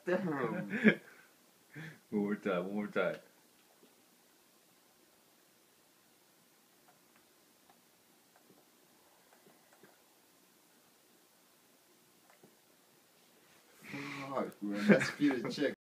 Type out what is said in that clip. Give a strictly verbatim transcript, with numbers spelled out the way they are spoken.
Damn. One more time, one more time. Fuck, man. That's few to check.